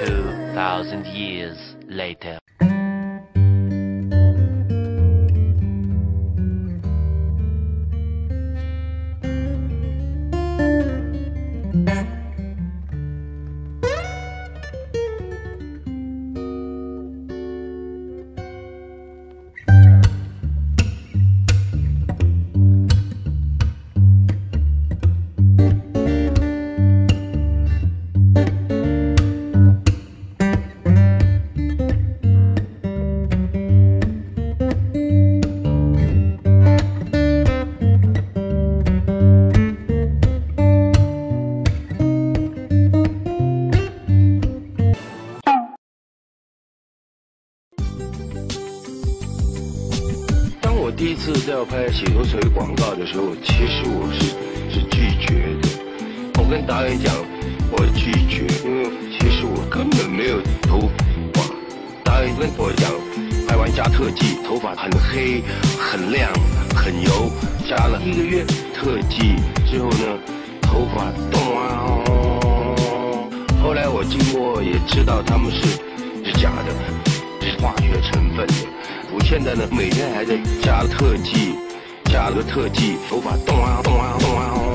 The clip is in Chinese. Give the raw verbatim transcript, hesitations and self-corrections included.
Two thousand years later. 第一次在拍洗头水广告的时候，其实我是是拒绝的。我跟导演讲，我拒绝，因为其实我根本没有头发。导演跟我讲，拍完加特技，头发很黑、很亮、很油。加了一个月特技之后呢，头发动啊。后来我经过也知道他们是是假的，是化学成分的。我现在呢，每天还在加特技，加了个特技，头发动啊动啊动啊。